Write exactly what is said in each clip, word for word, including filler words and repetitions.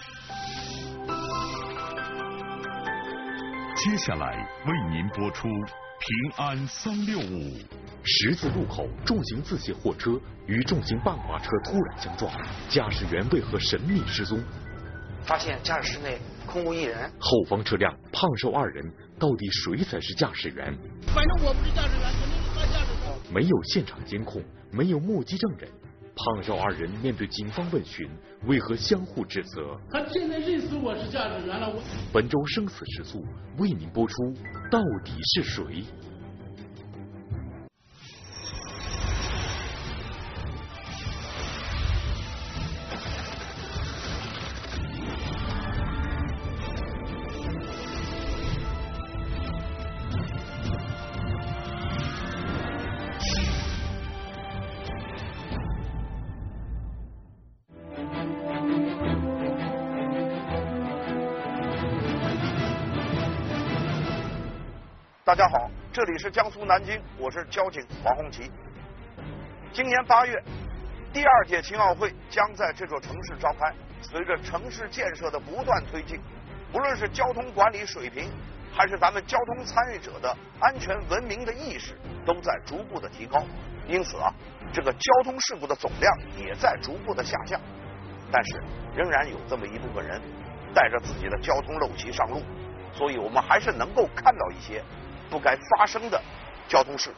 接下来为您播出《平安三六五》。 十字路口，重型自卸货车与重型半挂车突然相撞，驾驶员为何神秘失踪？ 发现驾驶室内空无一人， 后方车辆胖瘦二人，到底谁才是驾驶员？ 反正我不是驾驶员，肯定是他驾驶员。 没有现场监控，没有目击证人，胖瘦二人面对警方问询，为何相互指责？ 他现在认识我是驾驶员了。我本周生死时速为您播出，到底是谁？ 大家好，这里是江苏南京，我是交警王红旗。今年八月，第二届青奥会将在这座城市召开。随着城市建设的不断推进，不论是交通管理水平，还是咱们交通参与者的安全文明的意识，都在逐步的提高。因此啊，这个交通事故的总量也在逐步的下降。但是，仍然有这么一部分人带着自己的交通陋习上路，所以我们还是能够看到一些不该发生的交通事故。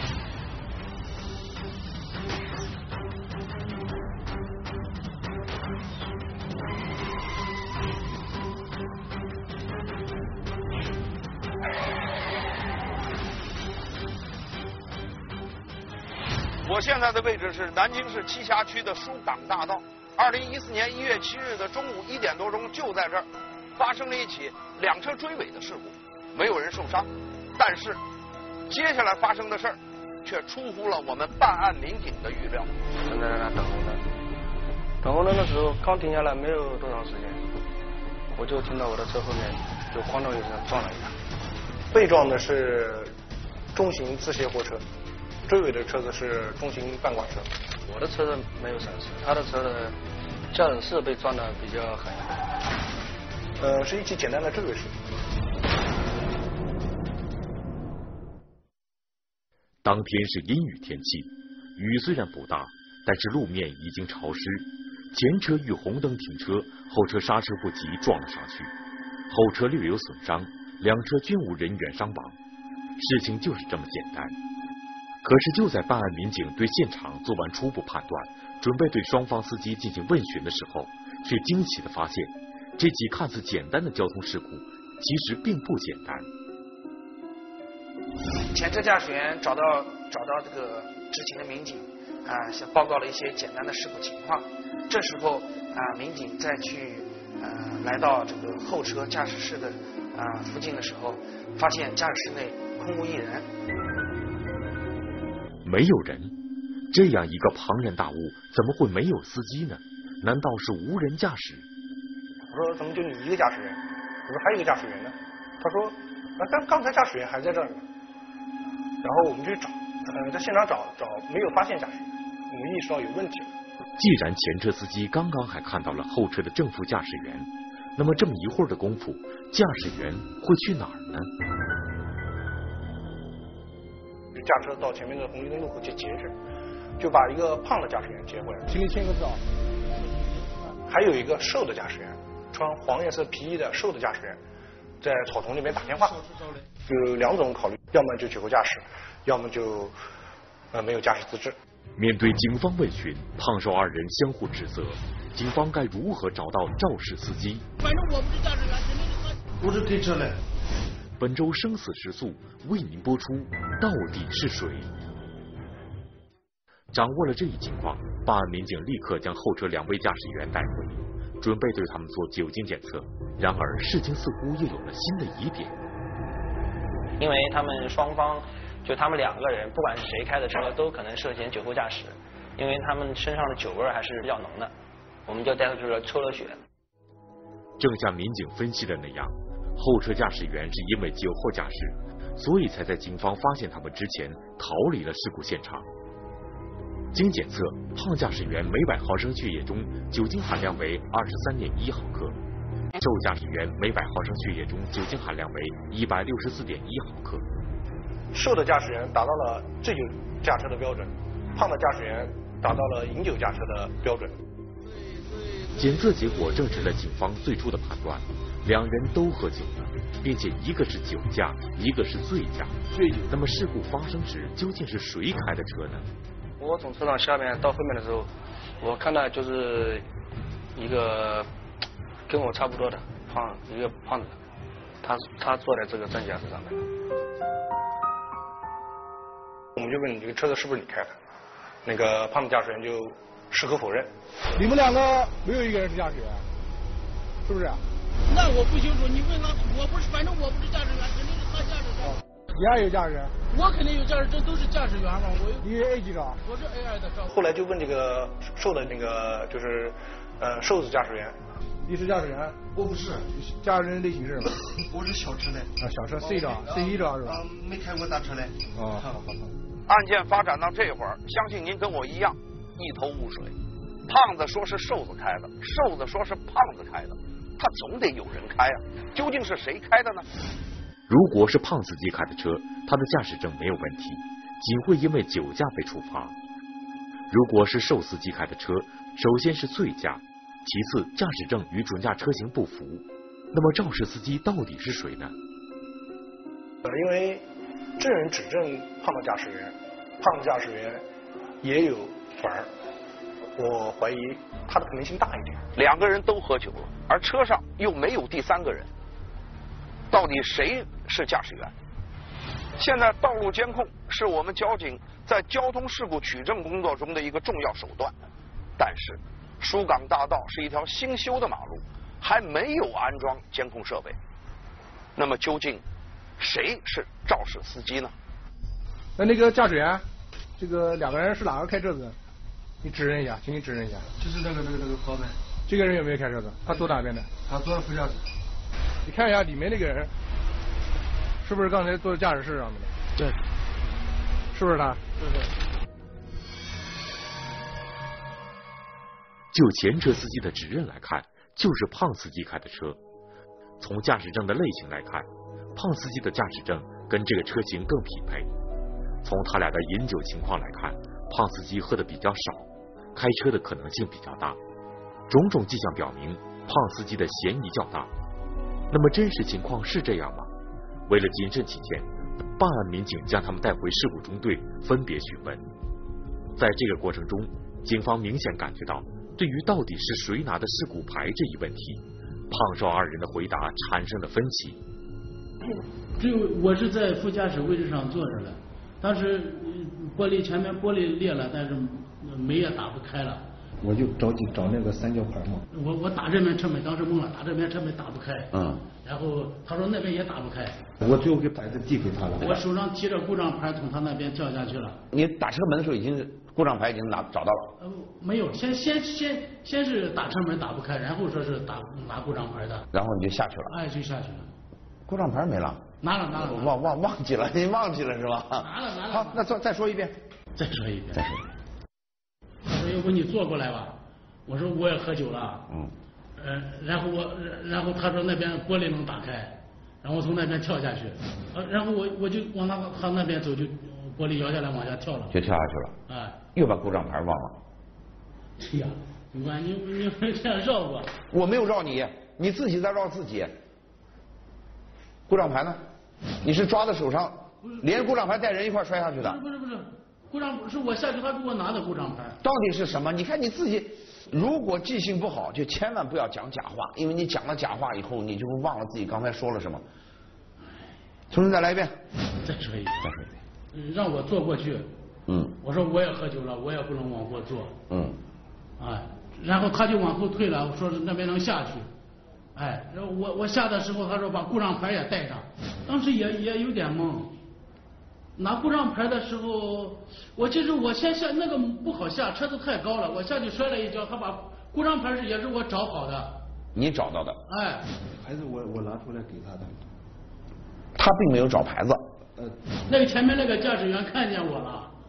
我现在的位置是南京市栖霞区的疏港大道。二零一四年一月七日的中午一点多钟，就在这儿发生了一起两车追尾的事故，没有人受伤。但是，接下来发生的事儿却出乎了我们办案民警的预料。 正在那等红灯，等红灯的时候刚停下来没有多长时间，我就听到我的车后面就咣当一声撞了一下。 被撞的是中型自卸货车，追尾的车子是中型半挂车。 我的车子没有损失，他的车的驾驶室被撞得比较狠。 呃，是一起简单的追尾事故。 当天是阴雨天气，雨虽然不大，但是路面已经潮湿。前车遇红灯停车，后车刹车不及撞了上去，后车略有损伤，两车均无人员伤亡。事情就是这么简单。可是就在办案民警对现场做完初步判断，准备对双方司机进行问询的时候，却惊喜地发现，这起看似简单的交通事故其实并不简单。 前车驾驶员找到找到这个执勤的民警啊，向报告了一些简单的事故情况。这时候啊，民警再去呃来到这个后车驾驶室的啊附近的时候，发现驾驶室内空无一人。 没有人，这样一个庞然大物，怎么会没有司机呢？难道是无人驾驶？ 我说怎么就你一个驾驶员？我说还有一个驾驶员呢。他说啊，刚刚才驾驶员还在这儿呢。然后我们去找，呃，在现场找找没有发现驾驶员，我们意识到有问题了。 既然前车司机刚刚还看到了后车的正副驾驶员，那么这么一会儿的功夫，驾驶员会去哪儿呢？ 驾车到前面的红绿灯路口去截制，就把一个胖的驾驶员接回来。 请你签个字啊。 还有一个瘦的驾驶员，穿黄颜色皮衣的瘦的驾驶员，在草丛那边打电话。有两种考虑，要么就酒后驾驶，要么就呃没有驾驶资质。 面对警方问询，胖瘦二人相互指责，警方该如何找到肇事司机？ 反正我不是驾驶员，肯定是他。不是推车嘞。 本周生死时速为您播出，到底是谁？掌握了这一情况，办案民警立刻将后车两位驾驶员带回，准备对他们做酒精检测。然而事情似乎又有了新的疑点， 因为他们双方就他们两个人，不管是谁开的车，都可能涉嫌酒后驾驶，因为他们身上的酒味还是比较浓的，我们就带他去抽了血。 正像民警分析的那样，后车驾驶员是因为酒后驾驶，所以才在警方发现他们之前逃离了事故现场。 经检测，胖驾驶员每百毫升血液中酒精含量为二十三点一毫克，瘦驾驶员每百毫升血液中酒精含量为一百六十四点一毫克。 瘦的驾驶员达到了醉酒驾车的标准，胖的驾驶员达到了饮酒驾车的标准。 检测结果证实了警方最初的判断，两人都喝酒了，并且一个是酒驾，一个是醉驾。醉酒。那么事故发生时究竟是谁开的车呢？ 我从车上下面到后面的时候，我看到就是一个跟我差不多的胖一个胖子，他他坐在这个正驾驶上面。 我们就问你这个车子是不是你开的？那个胖子驾驶员就矢口否认。 你们两个没有一个人是驾驶员，是不是？ 那我不清楚，你问他，我不是，反正我不是驾驶员，肯定是他驾驶证。 你还有驾驶人？ 我肯定有驾驶证，都是驾驶员嘛。我有。 你 A 级的？ 我是 A 二的照。 后来就问这个瘦的那个就是呃瘦子驾驶员。 你是驾驶员？ 我不是。 驾驶人类型是什么？ 我是小车的。 啊，小车 C 的 C 一的是吧？ 嗯，没开过大车嘞。 哦，好好好。 案件发展到这会儿，相信您跟我一样一头雾水。胖子说是瘦子开的，瘦子说是胖子开的，他总得有人开啊，究竟是谁开的呢？ 如果是胖司机开的车，他的驾驶证没有问题，仅会因为酒驾被处罚。如果是瘦司机开的车，首先是醉驾，其次驾驶证与准驾车型不符。那么肇事司机到底是谁呢？ 呃，因为证人指证胖的驾驶员，胖的驾驶员也有反儿，我怀疑他的可能性大一点。 两个人都喝酒了，而车上又没有第三个人，到底谁是驾驶员？现在道路监控是我们交警在交通事故取证工作中的一个重要手段，但是疏港大道是一条新修的马路，还没有安装监控设备。那么究竟谁是肇事司机呢？ 那那个驾驶员，这个两个人是哪个开车子？你指认一下，请你指认一下。 就是那个那个那个跑呗。 这个人有没有开车子？他坐哪边的？ 他坐在副驾驶。 你看一下里面那个人，是不是刚才坐在驾驶室上面的？ 对。 是不是他？ 对对。 就前车司机的指认来看，就是胖司机开的车。从驾驶证的类型来看，胖司机的驾驶证跟这个车型更匹配。从他俩的饮酒情况来看，胖司机喝的比较少，开车的可能性比较大。种种迹象表明，胖司机的嫌疑较大。那么真实情况是这样吗？为了谨慎起见，办案民警将他们带回事故中队分别询问。在这个过程中，警方明显感觉到对于到底是谁拿的事故牌这一问题，胖瘦二人的回答产生了分歧。 只有我是在副驾驶位置上坐着的，当时玻璃前面玻璃裂了，但是门也打不开了。 我就着急找那个三角牌嘛。 我我打这边车门，当时懵了，打这边车门打不开。 嗯。 然后他说那边也打不开。 我最后给牌子递给他了。 我手上提着故障牌从他那边掉下去了。 你打车门的时候已经故障牌已经拿找到了？ 呃，没有，先先先先是打车门打不开，然后说是打拿故障牌的。 然后你就下去了？ 哎，就下去了。 故障牌没了？ 拿了拿了。 忘忘忘记了，你忘记了是吧？ 拿了拿了。 好，那再再说一遍。 再说一遍。 再说一遍。 他说要不你坐过来吧。我说我也喝酒了， 嗯， 呃，然后我，然后他说那边玻璃能打开，然后我从那边跳下去，呃，然后我我就往他他那边走，就玻璃摇下来往下跳了， 就跳下去了， 哎， 又把故障牌忘了。 对呀，你看你你你这样绕我， 我没有绕你，你自己在绕自己。故障牌呢？你是抓在手上，连故障牌带人一块摔下去的？ 不是不是不是，故障是我下去，他给我拿的故障牌。 到底是什么？你看你自己。如果记性不好，就千万不要讲假话，因为你讲了假话以后，你就会忘了自己刚才说了什么。重新再来一遍。 再说一遍。 再说一遍。 让我坐过去。 嗯。 我说我也喝酒了，我也不能往过坐。 嗯。 哎，然后他就往后退了，说是那边能下去。哎，然后我我下的时候，他说把故障牌也带上，当时也也有点懵。拿故障牌的时候，我其实我先下那个不好下，车子太高了，我下去摔了一跤，他把故障牌是也是我找好的。 你找到的？ 哎， 牌子我我拿出来给他的。 他并没有找牌子。 呃， 那个前面那个驾驶员看见我了，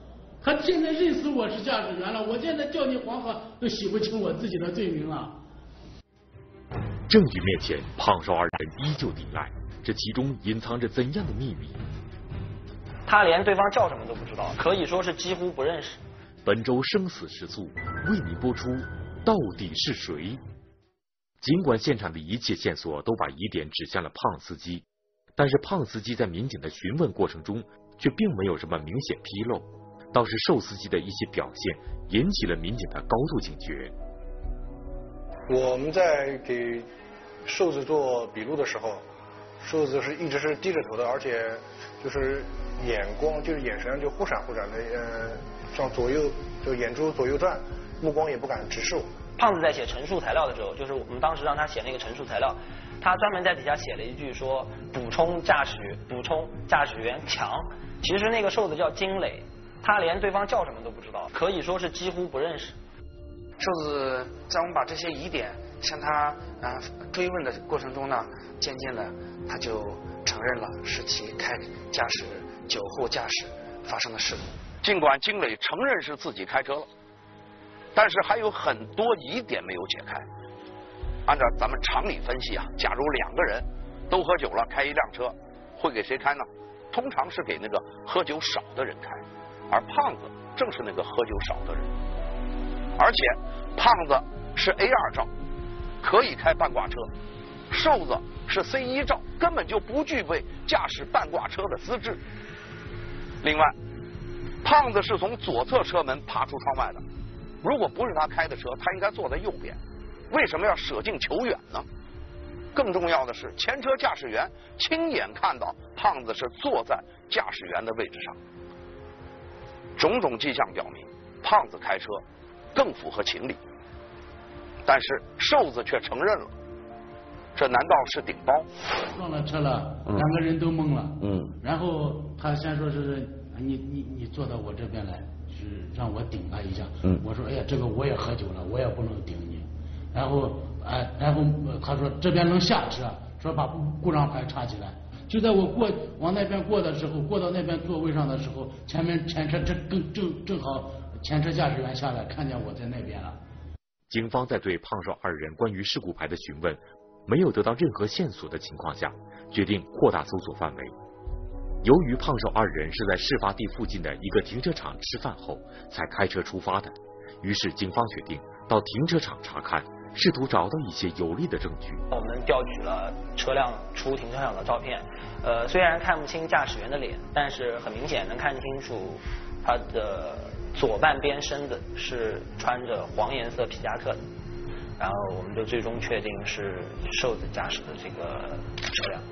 他现在认死我是驾驶员了，我现在叫你黄河都洗不清我自己的罪名了。 证据面前，胖瘦二人依旧抵赖，这其中隐藏着怎样的秘密？ 他连对方叫什么都不知道，可以说是几乎不认识。 本周生死时速为您播出，到底是谁？尽管现场的一切线索都把疑点指向了胖司机，但是胖司机在民警的询问过程中却并没有什么明显纰漏，倒是瘦司机的一些表现引起了民警的高度警觉。 我们在给瘦子做笔录的时候，瘦子是一直是低着头的，而且就是眼光就是眼神就忽闪忽闪的，呃，向左右就眼珠左右转，目光也不敢直视我。 胖子在写陈述材料的时候，就是我们当时让他写那个陈述材料，他专门在底下写了一句说补充驾驶补充驾驶员强。其实那个瘦子叫金磊，他连对方叫什么都不知道，可以说是几乎不认识。 瘦子在我们把这些疑点向他啊、呃、追问的过程中呢，渐渐的他就承认了是其开驾驶酒后驾驶发生的事故。 尽管金磊承认是自己开车了，但是还有很多疑点没有解开。按照咱们常理分析啊，假如两个人都喝酒了，开一辆车，会给谁开呢？通常是给那个喝酒少的人开，而胖子正是那个喝酒少的人。而且胖子是 A 二 照，可以开半挂车；瘦子是 C 一 照，根本就不具备驾驶半挂车的资质。另外，胖子是从左侧车门爬出窗外的，如果不是他开的车，他应该坐在右边，为什么要舍近求远呢？更重要的是，前车驾驶员亲眼看到胖子是坐在驾驶员的位置上。种种迹象表明，胖子开车更符合情理，但是瘦子却承认了，这难道是顶包？ 撞了车了，两个人都懵了。 嗯。 然后他先说是你你你坐到我这边来，是让我顶他一下。 嗯。 我说哎呀，这个我也喝酒了，我也不能顶你。然后哎，然后他说这边能下车，说把故障牌插起来。就在我过往那边过的时候，过到那边座位上的时候，前面前车正正正正好前车驾驶员下来，看见我在那边了。 警方在对胖瘦二人关于事故牌的询问没有得到任何线索的情况下，决定扩大搜索范围。由于胖瘦二人是在事发地附近的一个停车场吃饭后才开车出发的，于是警方决定到停车场查看，试图找到一些有力的证据。 我们调取了车辆出停车场的照片，呃，虽然看不清驾驶员的脸，但是很明显能看清楚他的左半边身子是穿着黄颜色皮夹克的，然后我们就最终确定是瘦子驾驶的这个车辆。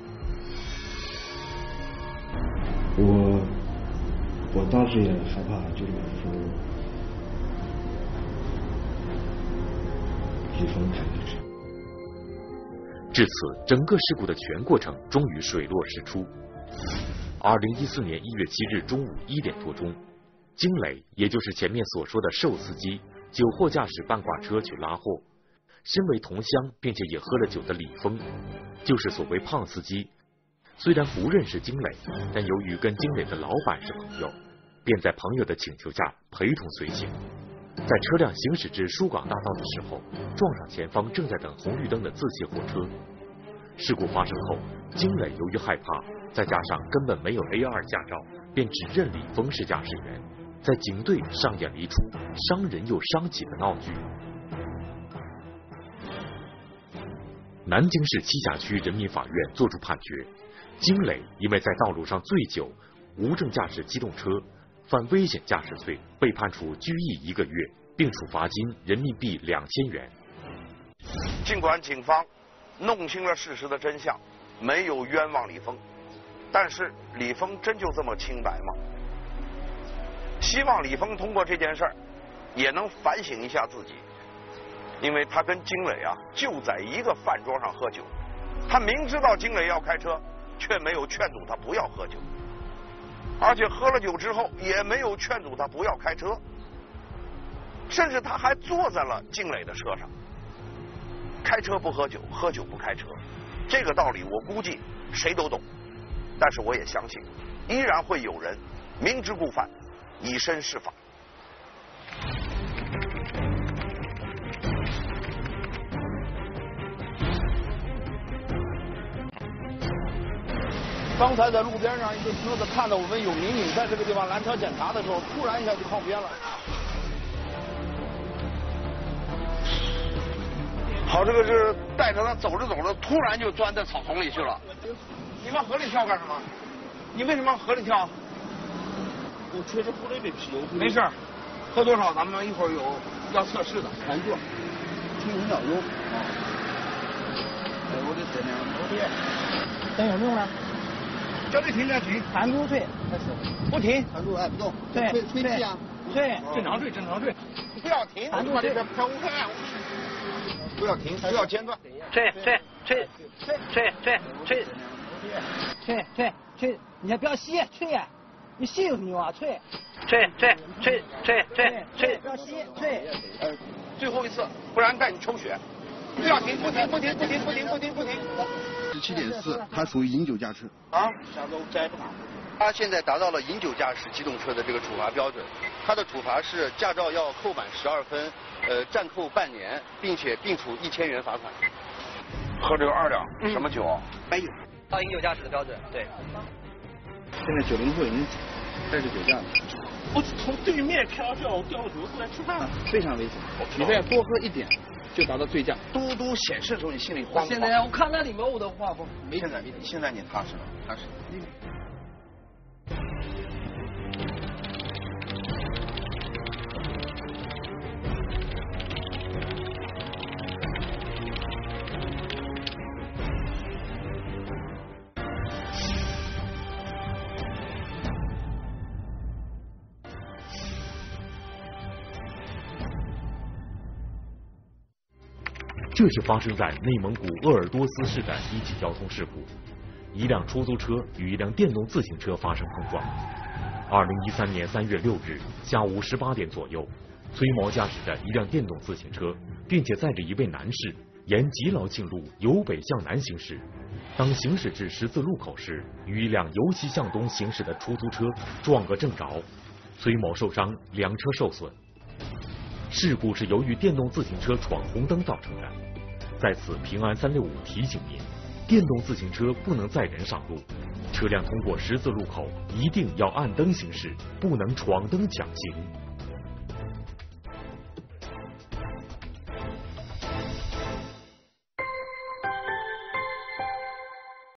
我我当时也害怕，就是说李峰开的车。 至此，整个事故的全过程终于水落石出。二零一四年一月七日中午一点多钟，金磊，也就是前面所说的瘦司机，酒后驾驶半挂车去拉货。身为同乡并且也喝了酒的李峰，就是所谓胖司机，虽然不认识金磊，但由于跟金磊的老板是朋友，便在朋友的请求下陪同随行。在车辆行驶至疏港大道的时候，撞上前方正在等红绿灯的自卸货车。事故发生后，金磊由于害怕，再加上根本没有 A 二 驾照，便只认李峰是驾驶员，在警队上演了一出伤人又伤己的闹剧。南京市栖霞区人民法院作出判决，金磊因为在道路上醉酒、无证驾驶机动车，犯危险驾驶罪，被判处拘役一个月，并处罚金人民币两千元。 尽管警方弄清了事实的真相，没有冤枉李峰，但是李峰真就这么清白吗？希望李峰通过这件事儿也能反省一下自己，因为他跟金磊啊就在一个饭桌上喝酒，他明知道金磊要开车，却没有劝阻他不要喝酒，而且喝了酒之后也没有劝阻他不要开车，甚至他还坐在了金磊的车上。开车不喝酒，喝酒不开车，这个道理我估计谁都懂，但是我也相信依然会有人明知故犯，以身试法。 刚才在路边上一个车子看到我们有民警在这个地方拦车检查的时候，突然一下就靠边了。好，这个是带着他走着走着，突然就钻在草丛里去了。你往河里跳干什么？你为什么往河里跳？ 我确实喝了一杯啤酒。 没事，喝多少咱们一会儿有要测试的。 看住，停五秒钟。哎，我的车辆，我的。 灯有用了。 叫你停就停， 弹住吹， 不停， 弹住哎不动， 对， 吹吹气啊， 吹， 正常吹，正常吹，不要停， 弹住这个飘开，不要停，不要间断， 吹吹吹吹吹吹吹吹吹吹，你还不要吸，吹呀，你吸有什么用啊？吹， 吹吹吹吹吹吹， 不要吸，吹， 呃，最后一次，不然带你抽血，不要停，不停，不停，不停，不停，不停，不停。 十七点四，他属于饮酒驾驶。 啊， 他现在达到了饮酒驾驶机动车的这个处罚标准，他的处罚是驾照要扣满十二分，呃，暂扣半年，并且并处一千元罚款。 喝这个二两，什么酒？ 没有。 到饮酒驾驶的标准，对。 现在九零后已经开始酒驾了。 我从对面开到这，我掉个头过来吃饭了。 非常危险，你再多喝一点。就达到醉驾。 嘟嘟显示的时候，你心里慌不慌？ 现在我看那里面我都慌不。 没现在，现在你踏实了，踏实。 这是发生在内蒙古鄂尔多斯市的一起交通事故，一辆出租车与一辆电动自行车发生碰撞。二零一三年三月六日下午十八点左右，崔某驾驶着一辆电动自行车，并且载着一位男士沿吉劳径路由北向南行驶。当行驶至十字路口时，与一辆由西向东行驶的出租车撞个正着，崔某受伤，两车受损。事故是由于电动自行车闯红灯造成的。在此，平安三六五提醒您：电动自行车不能载人上路，车辆通过十字路口一定要按灯行驶，不能闯灯抢行。